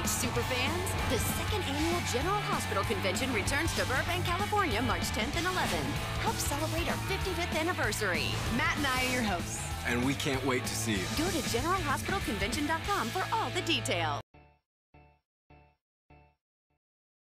Superfans, the second annual General Hospital Convention returns to Burbank, California, March 10th and 11th. Help celebrate our 55th anniversary. Matt and I are your hosts. And we can't wait to see you. Go to generalhospitalconvention.com for all the details.